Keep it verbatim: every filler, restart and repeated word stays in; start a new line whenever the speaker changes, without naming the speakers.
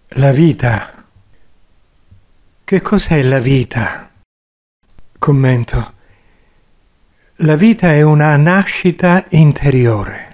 La vita. Che cos'è la vita? Commento. La vita è una nascita interiore.